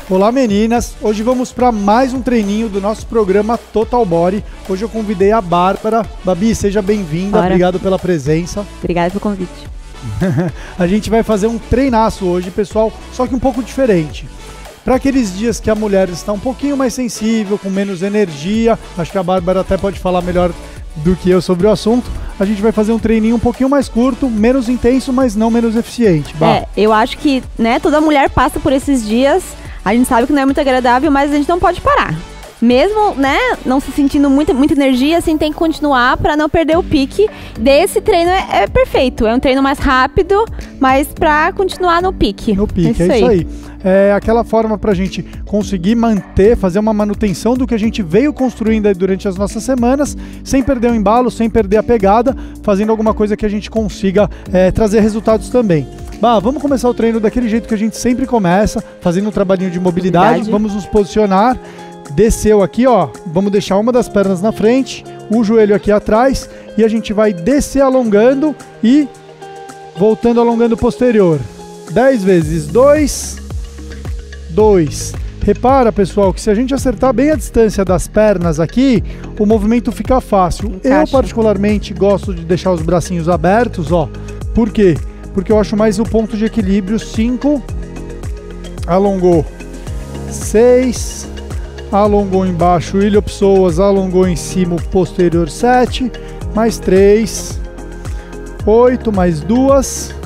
Olá meninas, hoje vamos para mais um treininho do nosso programa Total Body. Hoje eu convidei a Bárbara. Babi, seja bem-vinda, obrigado pela presença. Obrigada pelo convite. A gente vai fazer um treinaço hoje, pessoal, só que um pouco diferente. Para aqueles dias que a mulher está um pouquinho mais sensível, com menos energia, acho que a Bárbara até pode falar melhor do que eu sobre o assunto, a gente vai fazer um treininho um pouquinho mais curto, menos intenso, mas não menos eficiente. Eu acho que, né, toda mulher passa por esses dias. A gente sabe que não é muito agradável, mas a gente não pode parar. Mesmo, né, não se sentindo muita energia, assim, tem que continuar para não perder o pique. Desse treino é perfeito. É um treino mais rápido, mas para continuar no pique. No pique, é isso aí. É aquela forma para a gente conseguir manter, fazer uma manutenção do que a gente veio construindo aí durante as nossas semanas, sem perder o embalo, sem perder a pegada, fazendo alguma coisa que a gente consiga trazer resultados também. Vamos começar o treino daquele jeito que a gente sempre começa, fazendo um trabalhinho de mobilidade. Vamos nos posicionar. Desceu aqui, ó, vamos deixar uma das pernas na frente, o joelho aqui atrás e a gente vai descer alongando e voltando alongando o posterior. 10 vezes, 2, 2. Repara, pessoal, que se a gente acertar bem a distância das pernas aqui, o movimento fica fácil. Encaixa. Eu particularmente gosto de deixar os bracinhos abertos, ó. Por quê? Porque eu acho mais o ponto de equilíbrio. 5, alongou. 6, alongou embaixo, iliopsoas, alongou em cima o posterior. 7, mais 3, 8, mais 2,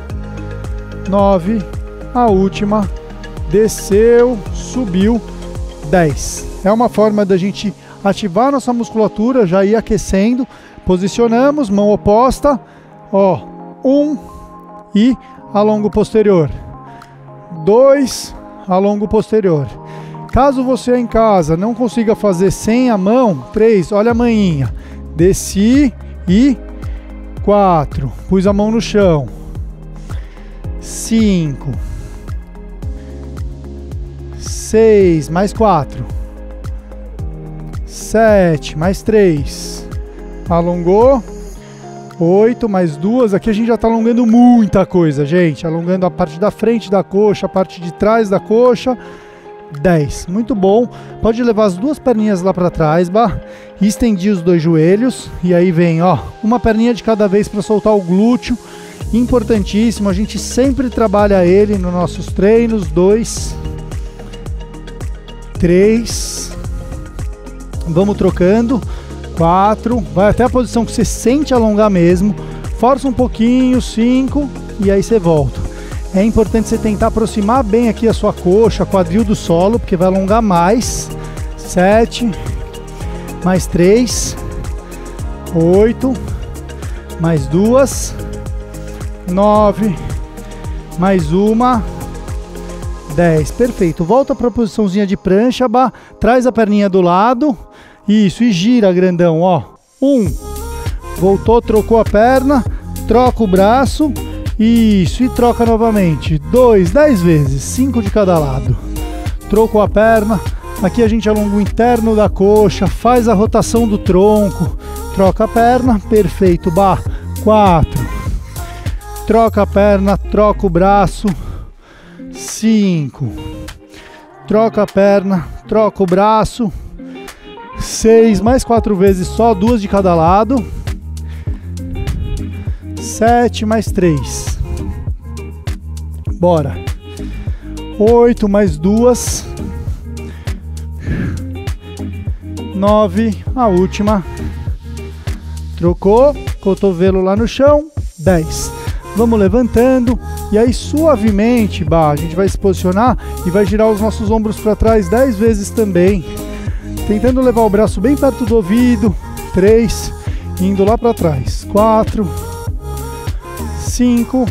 9, a última, desceu, subiu, 10. É uma forma da gente ativar nossa musculatura, já ir aquecendo. Posicionamos, mão oposta, ó, 1 e alonga o posterior. 2, alonga o posterior. Caso você em casa não consiga fazer sem a mão, 3, olha a manhinha, desci e 4, pus a mão no chão, 5, 6, mais 4, 7, mais 3, alongou, 8, mais 2, aqui a gente já está alongando muita coisa, gente, alongando a parte da frente da coxa, a parte de trás da coxa. 10, muito bom. Pode levar as duas perninhas lá para trás, e estendi os dois joelhos. E aí vem, ó, uma perninha de cada vez para soltar o glúteo. Importantíssimo, a gente sempre trabalha ele nos nossos treinos. 2, 3, vamos trocando. 4, vai até a posição que você sente alongar mesmo. Força um pouquinho, 5, e aí você volta. É importante você tentar aproximar bem aqui a sua coxa, quadril do solo, porque vai alongar mais. 7, mais 3, 8, mais 2, 9, mais uma, 10. Perfeito. Volta para a posiçãozinha de prancha, traz a perninha do lado. Isso, e gira, grandão, ó. 1, voltou, trocou a perna, troca o braço. Isso, e troca novamente. 2, 10 vezes, 5 de cada lado. Trocou a perna. Aqui a gente alonga o interno da coxa, faz a rotação do tronco. Troca a perna, perfeito. 4. Troca a perna, troca o braço. 5. Troca a perna, troca o braço. 6, mais 4 vezes só, 2 de cada lado. 7, mais 3. Bora. 8, mais 2. 9, a última. Trocou, cotovelo lá no chão. 10. Vamos levantando. E aí suavemente, a gente vai se posicionar e vai girar os nossos ombros para trás 10 vezes também. Tentando levar o braço bem perto do ouvido. 3, indo lá para trás. 4, 5,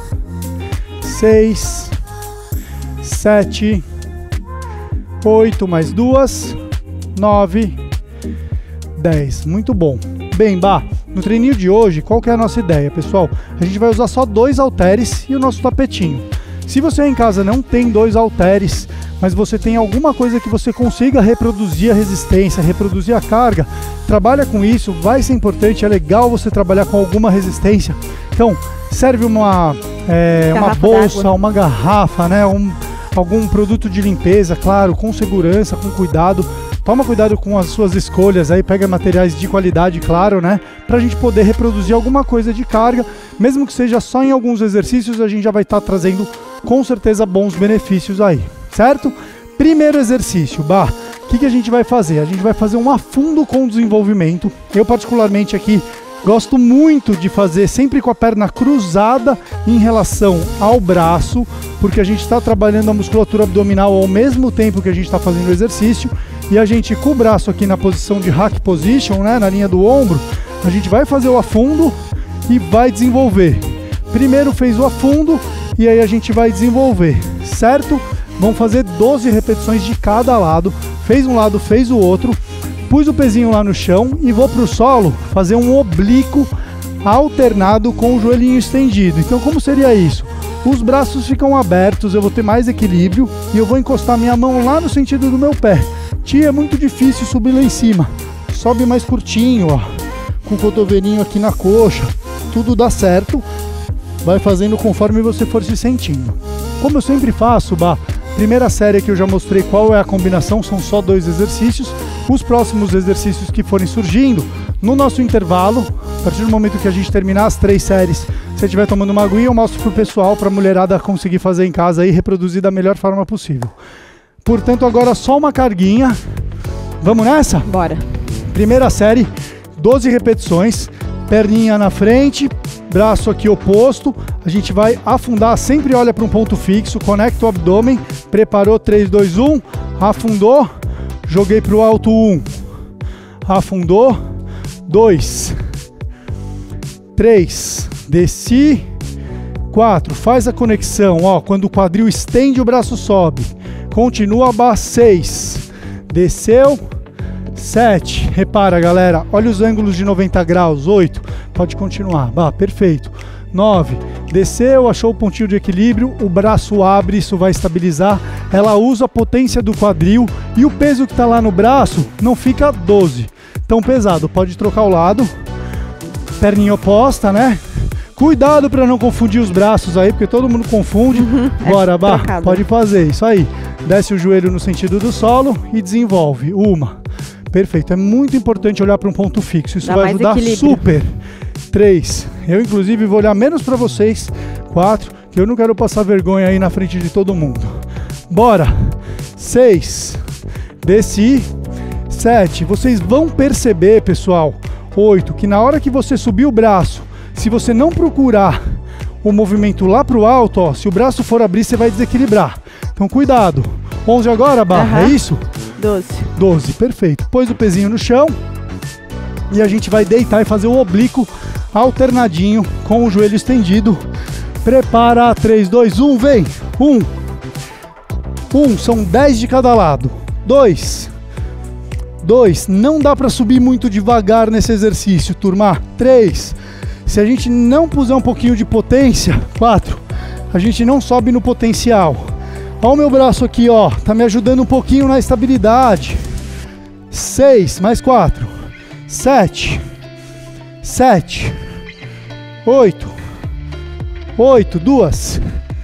6, 7, 8, mais 2, 9, 10. Muito bom. Bem, no treininho de hoje, qual que é a nossa ideia, pessoal? A gente vai usar só 2 halteres e o nosso tapetinho. Se você em casa não tem 2 halteres, mas você tem alguma coisa que você consiga reproduzir a resistência, reproduzir a carga, trabalha com isso, vai ser importante, é legal você trabalhar com alguma resistência. Então, serve uma bolsa, uma garrafa, né? algum produto de limpeza, claro, com segurança, com cuidado. Toma cuidado com as suas escolhas aí, pega materiais de qualidade, claro, né? Pra gente poder reproduzir alguma coisa de carga, mesmo que seja só em alguns exercícios, a gente já vai estar trazendo com certeza bons benefícios aí, certo? Primeiro exercício, o que a gente vai fazer? A gente vai fazer um afundo com desenvolvimento. Eu particularmente aqui gosto muito de fazer sempre com a perna cruzada em relação ao braço, porque a gente está trabalhando a musculatura abdominal ao mesmo tempo que a gente está fazendo o exercício. E a gente, com o braço aqui na posição de hack position, né, na linha do ombro, a gente vai fazer o afundo e vai desenvolver. Primeiro fez o afundo e aí a gente vai desenvolver, certo? Vamos fazer 12 repetições de cada lado. Fez um lado, fez o outro. Pus o pezinho lá no chão e vou para o solo fazer um oblíquo alternado com o joelhinho estendido. Então, como seria isso? Os braços ficam abertos, eu vou ter mais equilíbrio e eu vou encostar minha mão lá no sentido do meu pé. Tia, é muito difícil subir lá em cima. Sobe mais curtinho, ó, com o cotovelinho aqui na coxa. Tudo dá certo. Vai fazendo conforme você for se sentindo. Como eu sempre faço, primeira série que eu já mostrei qual é a combinação, são só 2 exercícios. Os próximos exercícios que forem surgindo, no nosso intervalo, a partir do momento que a gente terminar as 3 séries, se você estiver tomando uma aguinha, eu mostro pro pessoal, pra mulherada conseguir fazer em casa e reproduzir da melhor forma possível. Portanto, agora só uma carguinha. Vamos nessa? Bora. Primeira série, 12 repetições, perninha na frente, braço aqui oposto. A gente vai afundar, sempre olha para um ponto fixo, conecta o abdômen, preparou, 3, 2, 1, afundou, joguei para o alto, 1, afundou, 2, 3, desci, 4, faz a conexão, ó, quando o quadril estende o braço sobe, continua, 6, desceu, 7, repara galera, olha os ângulos de 90 graus, 8, pode continuar, perfeito, 9, desceu, achou o pontinho de equilíbrio, o braço abre, isso vai estabilizar, ela usa a potência do quadril e o peso que está lá no braço não fica 12, tão pesado, pode trocar o lado, perninha oposta, né? Cuidado para não confundir os braços aí, porque todo mundo confunde. Bora, pode fazer, isso aí. Desce o joelho no sentido do solo e desenvolve. Perfeito, é muito importante olhar para um ponto fixo, isso vai ajudar super. 3, eu inclusive vou olhar menos para vocês. 4, que eu não quero passar vergonha aí na frente de todo mundo. Bora. 6, desci. 7, vocês vão perceber, pessoal. 8, que na hora que você subir o braço, se você não procurar o movimento lá pro alto, ó, se o braço for abrir, você vai desequilibrar. Então cuidado. 11 agora, é isso? 12, perfeito. Pôs o pezinho no chão e a gente vai deitar e fazer o oblíquo alternadinho com o joelho estendido. Prepara, 3, 2, 1, vem. 1, são 10 de cada lado. 2, não dá para subir muito devagar nesse exercício, turma. 3, se a gente não puser um pouquinho de potência, 4, a gente não sobe no potencial. Olha o meu braço aqui, ó, tá me ajudando um pouquinho na estabilidade. 6, mais 4, 7, 8, 2,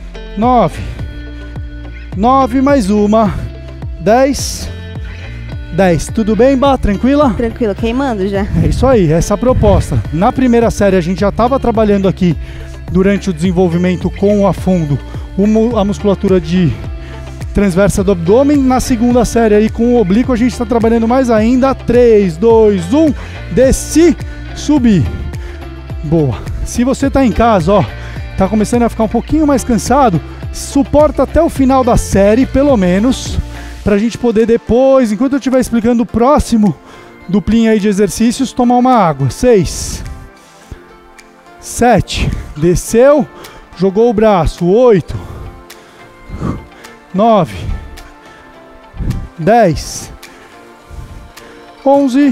9 mais uma, 10. Tudo bem, Tranquila? Tranquilo, queimando já. É isso aí, essa é a proposta. Na primeira série a gente já estava trabalhando aqui durante o desenvolvimento com o afundo a musculatura de transversa do abdômen. Na segunda série aí com o oblíquo a gente está trabalhando mais ainda. 3, 2, 1, desci, subi. Boa. Se você está em casa, ó, tá começando a ficar um pouquinho mais cansado, suporta até o final da série, pelo menos, para a gente poder depois, enquanto eu estiver explicando o próximo duplinho aí de exercícios, tomar uma água. 6, 7, desceu, jogou o braço. 8, 9, 10, 11,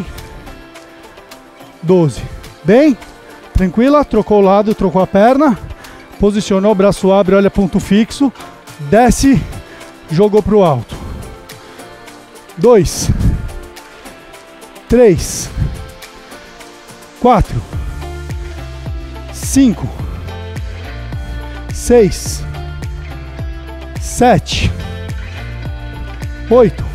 12. Bem? Tranquila? Trocou o lado, trocou a perna, posicionou, o braço abre, olha ponto fixo, desce, jogou para o alto. 2, 3, 4, 5, 6, 7, 8,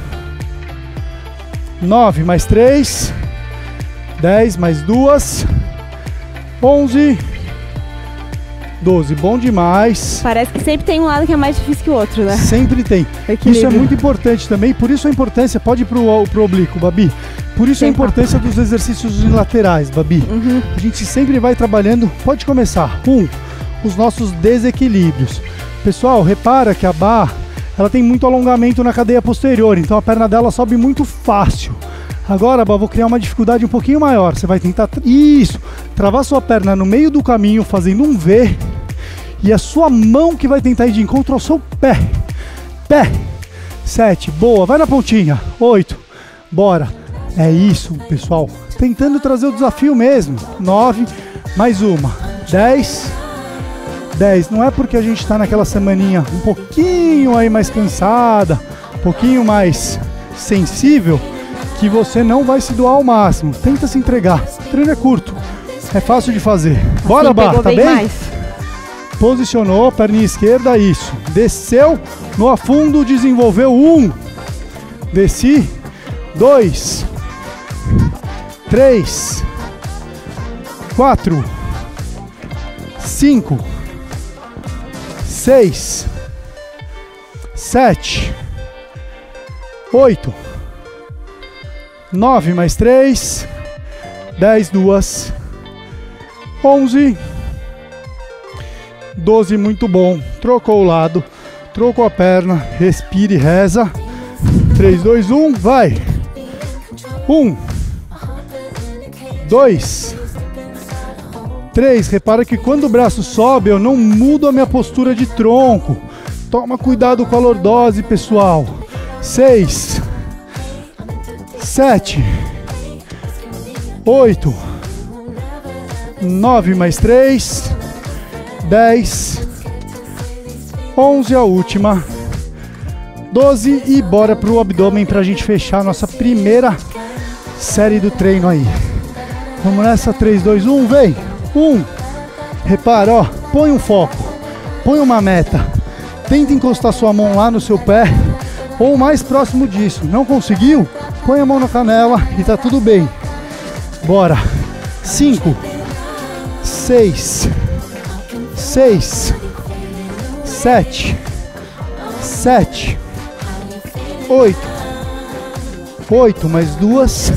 9, mais 3, 10, mais 2, 11, 12. Bom demais. Parece que sempre tem um lado que é mais difícil que o outro, né? Sempre tem. Isso é muito importante também, por isso a importância, pode ir pro oblíquo, Babi. Por isso a importância dos exercícios laterais, Babi. A gente sempre vai trabalhando, pode começar. Os nossos desequilíbrios. Pessoal, repara que a barra, ela tem muito alongamento na cadeia posterior, então a perna dela sobe muito fácil. Agora, vou criar uma dificuldade um pouquinho maior. Você vai tentar, travar sua perna no meio do caminho, fazendo um V. E a sua mão que vai tentar ir de encontro ao seu pé. 7, boa, vai na pontinha. 8, bora. É isso, pessoal. Tentando trazer o desafio mesmo. 9, mais uma. 10. Não é porque a gente está naquela semaninha um pouquinho aí mais cansada, um pouquinho mais sensível, que você não vai se doar ao máximo. Tenta se entregar. O treino é curto. É fácil de fazer. Bora, Bá, tá bem? Mais. Posicionou, perninha esquerda, isso. Desceu, no afundo, desenvolveu 1. Desci, 2, 3, 4, 5, 6, 7, 8, 9, mais 3, 10, 2, 11, 12, muito bom. Trocou o lado, trocou a perna, respire e reza. 3, 2, 1, vai. 1, 2, 3. Repara que quando o braço sobe, eu não mudo a minha postura de tronco. Toma cuidado com a lordose, pessoal. 6, 7, 8, 9, mais 3, 10, 11, a última, 12 e bora pro abdômen pra gente fechar a nossa primeira série do treino aí. Vamos nessa, 3, 2, 1, vem! 1, repara, ó, põe um foco, põe uma meta, tenta encostar sua mão lá no seu pé ou mais próximo disso. Não conseguiu? Põe a mão na canela e tá tudo bem. Bora! 5, 6, 7, 8, mais 2,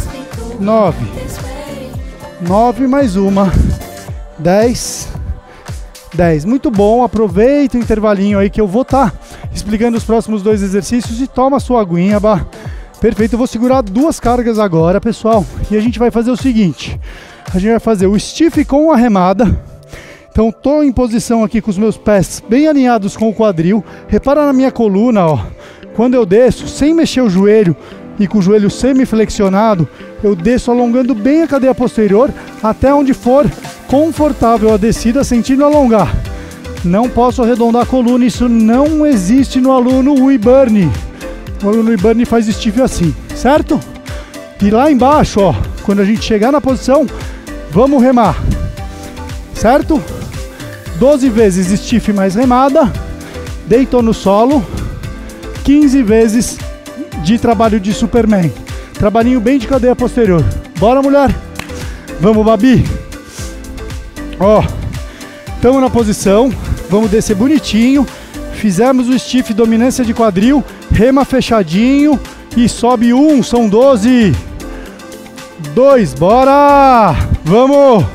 9, mais uma, 10. Muito bom, aproveita o intervalinho aí que eu vou estar explicando os próximos 2 exercícios e toma a sua aguinha, Bah. Perfeito, eu vou segurar 2 cargas agora, pessoal, e a gente vai fazer o seguinte, a gente vai fazer o stiff com a remada. Então tô em posição aqui com os meus pés bem alinhados com o quadril, repara na minha coluna, ó, quando eu desço, sem mexer o joelho e com o joelho semi-flexionado, eu desço alongando bem a cadeia posterior até onde for confortável a descida, sentindo alongar. Não posso arredondar a coluna, isso não existe no aluno WeBurn. O aluno WeBurn faz stiff assim, certo? E lá embaixo, ó, quando a gente chegar na posição, vamos remar, certo? 12 vezes stiff mais remada, deitou no solo, 15 vezes de trabalho de Superman. Trabalhinho bem de cadeia posterior. Bora, mulher? Vamos, Babi. Ó, estamos na posição, vamos descer bonitinho. Fizemos o stiff, dominância de quadril, rema fechadinho e sobe 1, são 12. 2, bora! Vamos!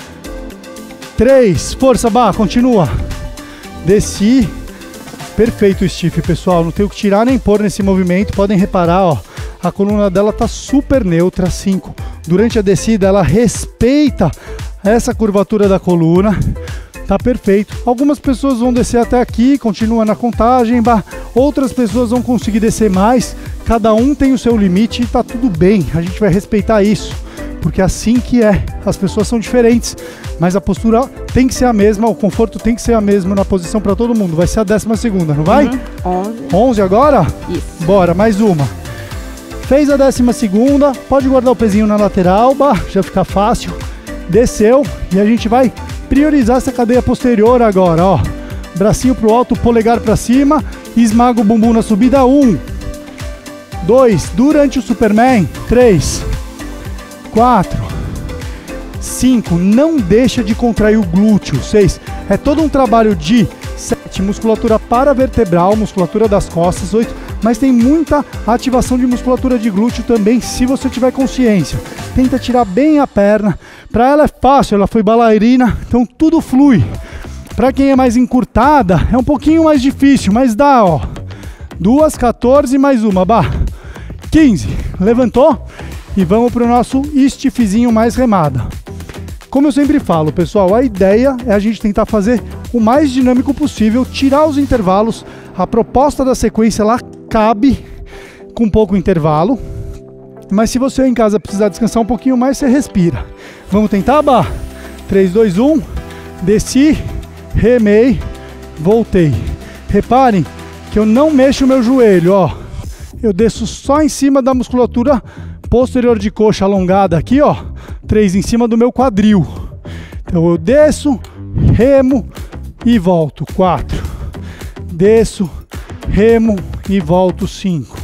3, força, Bah, continua. Desci. Perfeito o stiff, pessoal, não tenho que tirar nem pôr nesse movimento. Podem reparar, ó, a coluna dela tá super neutra. 5, durante a descida ela respeita essa curvatura da coluna, tá perfeito. Algumas pessoas vão descer até aqui, continua na contagem, Bah. Outras pessoas vão conseguir descer mais, cada um tem o seu limite e tá tudo bem, a gente vai respeitar isso, porque é assim que é, as pessoas são diferentes, mas a postura tem que ser a mesma, o conforto tem que ser a mesma na posição para todo mundo. Vai ser a 12ª, não vai? 11 agora? Isso. Bora, mais uma. Fez a 12ª, pode guardar o pezinho na lateral, Bah, já fica fácil. Desceu e a gente vai priorizar essa cadeia posterior agora, ó. bracinho pro alto, polegar para cima, esmaga o bumbum na subida. 1, 2, durante o Superman. 3, 4, 5, não deixa de contrair o glúteo. 6, é todo um trabalho de 7, musculatura paravertebral, musculatura das costas. 8, mas tem muita ativação de musculatura de glúteo também, se você tiver consciência. Tenta tirar bem a perna. Para ela é fácil, ela foi bailarina, então tudo flui. Para quem é mais encurtada, é um pouquinho mais difícil, mas dá, ó. 2, 14, mais uma, 15. Levantou e vamos para o nosso stiffzinho mais remada. Como eu sempre falo, pessoal, a ideia é a gente tentar fazer o mais dinâmico possível, tirar os intervalos. A proposta da sequência, ela cabe com pouco intervalo. Mas se você em casa precisar descansar um pouquinho mais, você respira. Vamos tentar, 3, 2, 1. Desci, remei, voltei. Reparem que eu não mexo o meu joelho, ó. Eu desço só em cima da musculatura posterior de coxa alongada aqui, ó. 3 em cima do meu quadril. Então eu desço, remo e volto. 4. Desço, remo e volto. 5.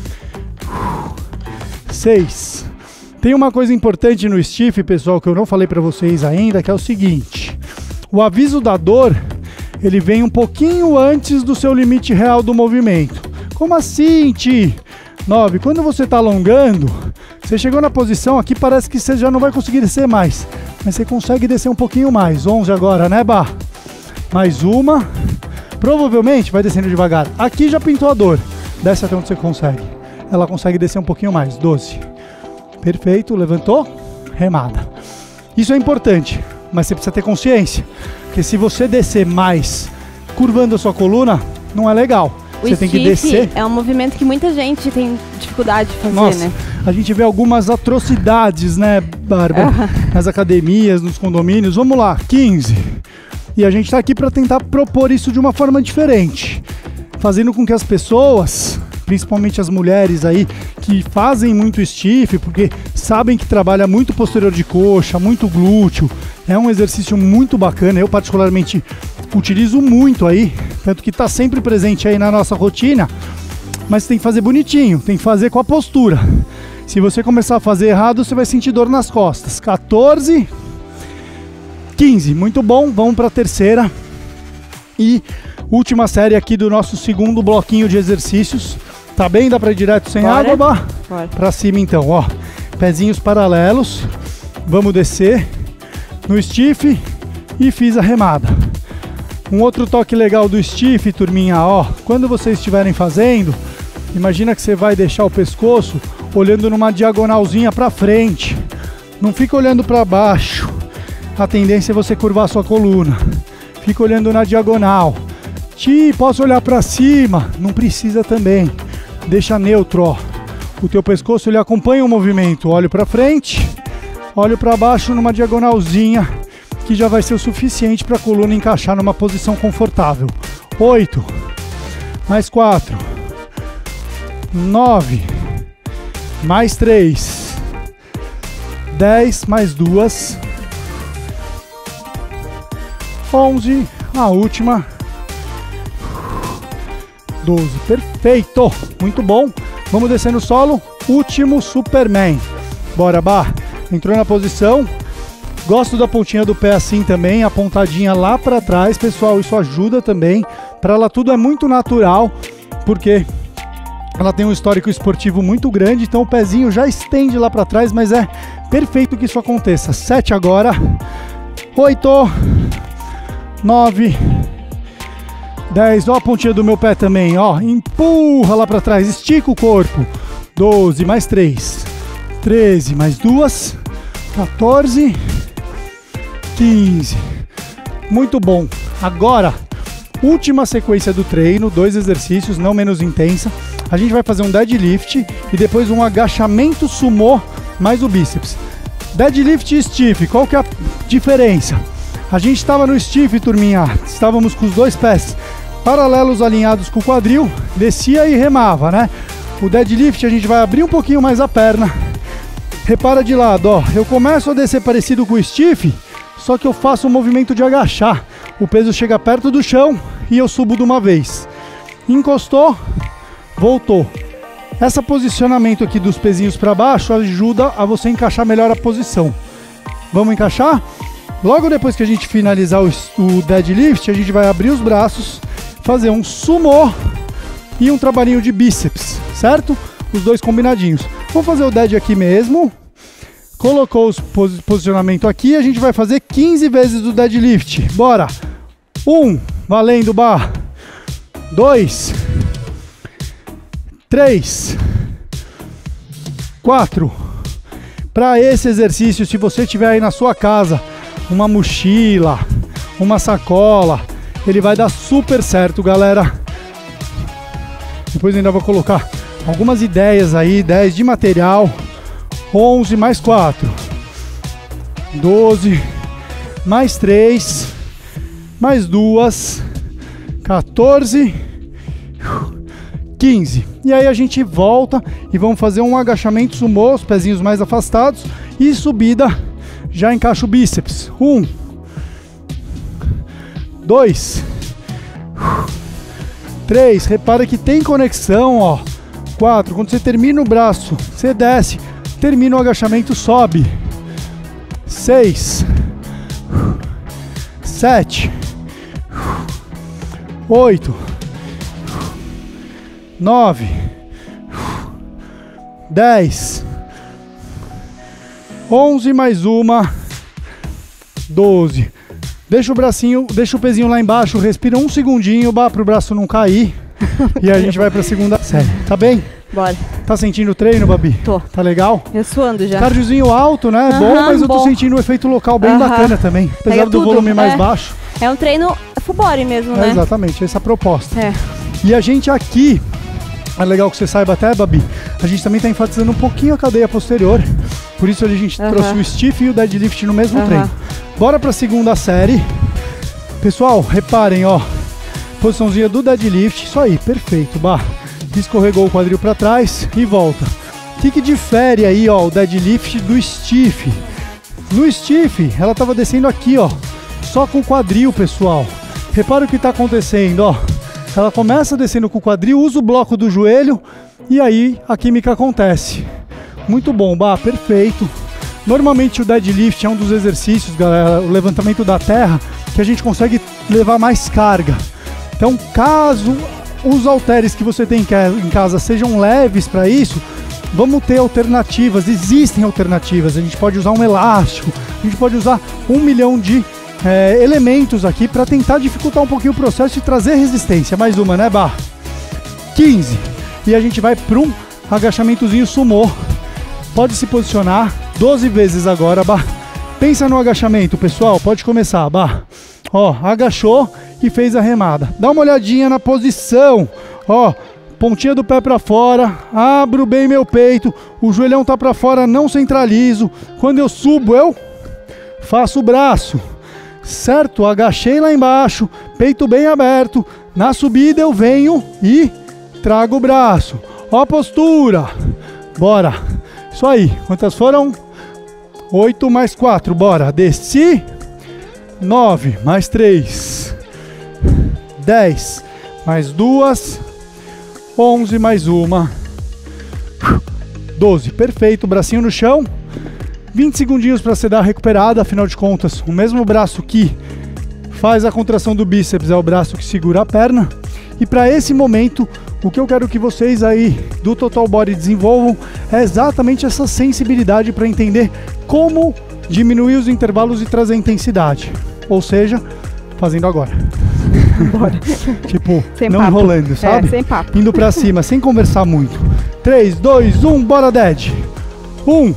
6. Tem uma coisa importante no stiff, pessoal, que eu não falei para vocês ainda, que é o seguinte. O aviso da dor, ele vem um pouquinho antes do seu limite real do movimento. Como assim, Ti? 9. Quando você está alongando, você chegou na posição aqui, parece que você já não vai conseguir descer mais. Mas você consegue descer um pouquinho mais. 11 agora, né, Mais uma. Provavelmente vai descendo devagar. Aqui já pintou a dor. Desce até onde você consegue. Ela consegue descer um pouquinho mais. 12. Perfeito. Levantou. Remada. Isso é importante, mas você precisa ter consciência. Porque se você descer mais curvando a sua coluna, não é legal. Você tem que descer. É um movimento que muita gente tem dificuldade de fazer, Nossa, né? A gente vê algumas atrocidades, né, Bárbara? Nas academias, nos condomínios. Vamos lá, 15. E a gente está aqui para tentar propor isso de uma forma diferente. Fazendo com que as pessoas, principalmente as mulheres aí, que fazem muito stiff, porque sabem que trabalha muito posterior de coxa, muito glúteo. É um exercício muito bacana. Eu particularmente utilizo muito aí, tanto que está sempre presente aí na nossa rotina, mas tem que fazer bonitinho, tem que fazer com a postura. Se você começar a fazer errado, você vai sentir dor nas costas. 14, 15, muito bom, vamos para a terceira e última série aqui do nosso segundo bloquinho de exercícios. Tá bem? Dá para ir direto sem água, para cima então, ó, pezinhos paralelos, vamos descer no stiff e fiz a remada. Um outro toque legal do stiff, turminha, ó, quando vocês estiverem fazendo, imagina que você vai deixar o pescoço olhando numa diagonalzinha para frente. Não fica olhando para baixo. A tendência é você curvar a sua coluna. Fica olhando na diagonal. Posso olhar para cima? Não precisa também. Deixa neutro, ó. O teu pescoço ele acompanha o movimento. Olho para frente, olho para baixo numa diagonalzinha, que já vai ser o suficiente para a coluna encaixar numa posição confortável. 8, mais 4, 9, mais 3, 10, mais 2, 11, a última, 12. Perfeito, muito bom. Vamos descer no solo, último Superman. Bora, entrou na posição. Gosto da pontinha do pé assim também, a pontadinha lá para trás, pessoal, isso ajuda também. Para ela tudo é muito natural, porque ela tem um histórico esportivo muito grande, então o pezinho já estende lá para trás, mas é perfeito que isso aconteça. 7 agora, 8, 9, 10, ó a pontinha do meu pé também, ó, empurra lá para trás, estica o corpo. 12, mais 3, 13, mais 2, 14, 15. Muito bom. Agora, última sequência do treino, 2 exercícios, não menos intensa. A gente vai fazer um deadlift e depois um agachamento sumô mais o bíceps. Deadlift e stiff, qual que é a diferença? A gente estava no stiff, turminha, estávamos com os 2 pés paralelos alinhados com o quadril, descia e remava, né? O deadlift a gente vai abrir um pouquinho mais a perna. Repara de lado, ó, eu começo a descer parecido com o stiff, só que eu faço um movimento de agachar. O peso chega perto do chão e eu subo de uma vez. Encostou, voltou. Esse posicionamento aqui dos pezinhos para baixo ajuda a você encaixar melhor a posição. Vamos encaixar? Logo depois que a gente finalizar o deadlift, a gente vai abrir os braços, fazer um sumô e um trabalhinho de bíceps, certo? Os dois combinadinhos. Vamos fazer o dead aqui mesmo. Colocou o posicionamento aqui, a gente vai fazer 15 vezes do deadlift. Bora! 1, valendo, Bá. 2, 3, 4. Para esse exercício, se você tiver aí na sua casa uma mochila, uma sacola, ele vai dar super certo, galera. Depois ainda vou colocar algumas ideias aí, 10 de material. 11 mais 4, 12, mais 3, mais 2, 14, 15. E aí a gente volta e vamos fazer um agachamento sumô, os pezinhos mais afastados, e subida, já encaixa o bíceps. 1, 2, 3, repara que tem conexão, ó. 4, quando você termina o braço, você desce. Termina o agachamento, sobe. 6, 7, 8, 9, 10, 11 mais uma, 12. Deixa o bracinho, deixa o pezinho lá embaixo, respira um segundinho, para o braço não cair. E a gente vai para a segunda série, tá bem? Bora. Tá sentindo o treino, Babi? Tô. Tá legal? Eu suando já. Cardiozinho alto, né? Bom, mas eu tô sentindo o efeito local bem bacana também. Apesar do volume mais baixo. É um treino full body mesmo, né? Exatamente, essa é a proposta. É. E a gente aqui, é legal que você saiba até, Babi, a gente também tá enfatizando um pouquinho a cadeia posterior. Por isso a gente trouxe o stiff e o deadlift no mesmo treino. Bora pra segunda série. Pessoal, reparem, ó. Posiçãozinha do deadlift, isso aí, perfeito, escorregou o quadril para trás e volta. O que difere aí, ó, o deadlift do stiff? No stiff, ela tava descendo aqui, ó, só com o quadril, pessoal. Repara o que tá acontecendo, ó. Ela começa descendo com o quadril, usa o bloco do joelho e aí a química acontece. Muito bom, perfeito. Normalmente o deadlift é um dos exercícios, galera, o levantamento da terra, que a gente consegue levar mais carga. Então, caso os halteres que você tem em casa sejam leves para isso, vamos ter alternativas, existem alternativas. A gente pode usar um elástico, a gente pode usar 1 milhão de elementos aqui para tentar dificultar um pouquinho o processo e trazer resistência. Mais uma, né, 15. E a gente vai para um agachamentozinho sumô. Pode se posicionar 12 vezes agora, Pensa no agachamento, pessoal, pode começar, Ó, agachou e fez a remada. Dá uma olhadinha na posição. Ó, pontinha do pé para fora, abro bem meu peito, o joelhão tá para fora, não centralizo. Quando eu subo, eu faço o braço. Certo? Agachei lá embaixo, peito bem aberto. Na subida eu venho e trago o braço. Ó a postura. Bora. Isso aí. Quantas foram? 8 mais 4. Bora. Desci. 9 mais 3. 10 mais 2. 11 mais 1. 12. Perfeito. Bracinho no chão. 20 segundinhos para você dar a recuperada. Afinal de contas, o mesmo braço que faz a contração do bíceps é o braço que segura a perna. E para esse momento, o que eu quero que vocês aí do Total Body desenvolvam é exatamente essa sensibilidade para entender como diminuir os intervalos e trazer intensidade. Ou seja, fazendo agora. Bora. Tipo, sem não papo. Enrolando, sabe? Sem papo. Indo pra cima, sem conversar muito. 3, 2, 1, bora, Dead. 1.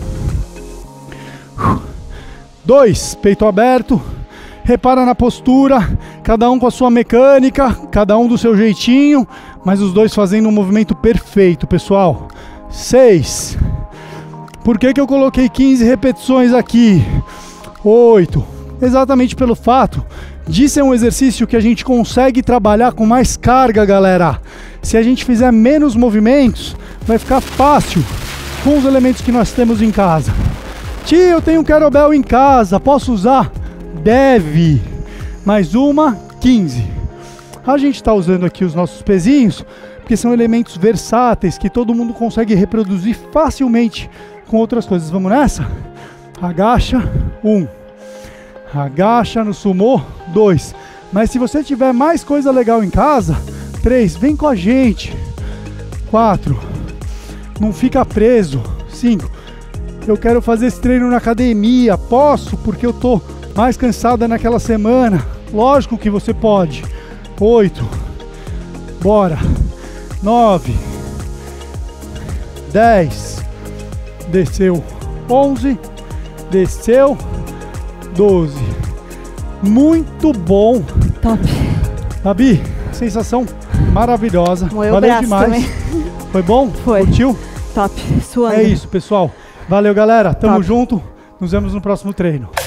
2, peito aberto. Repara na postura, cada um com a sua mecânica, cada um do seu jeitinho, mas os dois fazendo um movimento perfeito, pessoal. 6. Por que eu coloquei 15 repetições aqui? 8. Exatamente pelo fato de ser um exercício que a gente consegue trabalhar com mais carga, galera. Se a gente fizer menos movimentos, vai ficar fácil com os elementos que nós temos em casa. Tio, eu tenho um kettlebell em casa, posso usar? Deve. Mais uma, 15. A gente está usando aqui os nossos pezinhos, porque são elementos versáteis que todo mundo consegue reproduzir facilmente com outras coisas. Vamos nessa? Agacha, 1. Agacha no sumô, 2. Mas se você tiver mais coisa legal em casa, 3. Vem com a gente. 4. Não fica preso. 5. Eu quero fazer esse treino na academia. Posso, porque eu tô mais cansada naquela semana. Lógico que você pode. 8. Bora. 9. 10. Desceu. 11. Desceu. 12. Muito bom. Top. Babi, sensação maravilhosa. Moeu Valeu o braço demais. também. Foi bom? Foi. Curtiu? Top. Suando. É isso, pessoal. Valeu, galera. Tamo Top. junto. Nos vemos no próximo treino.